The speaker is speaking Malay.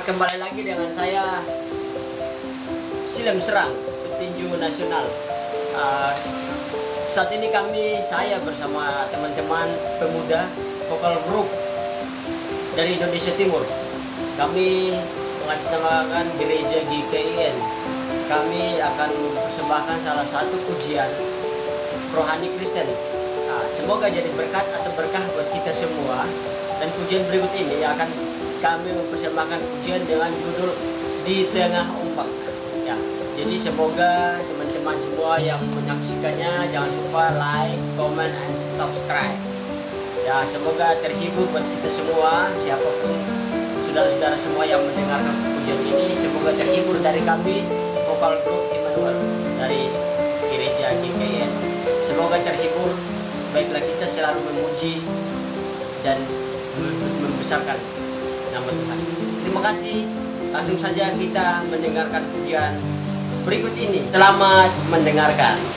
kembali lagi dengan saya Silem Serang, petinju nasional. Saat ini saya bersama teman-teman pemuda vokal group dari Indonesia Timur. Kami mengatasnamakan gereja GKIN. Kami akan persembahkan salah satu pujian rohani Kristen. Semoga jadi berkat atau berkah buat kita semua. Dan pujian berikut ini akan kami mempersembahkan pujian dengan judul Di Tengah Ombak. Ya, jadi semoga teman-teman semua yang menyaksikannya jangan lupa like, comment, and subscribe. Ya, semoga terhibur buat kita semua, siapapun saudara-saudara semua yang mendengarkan pujian ini, semoga terhibur dari kami vokal group Immanuel dari gereja GKIN. Semoga terhibur, baiklah kita selalu memuji dan membesarkan nama Tuhan. Terima kasih. Langsung saja kita mendengarkan pujian berikut ini. Selamat mendengarkan.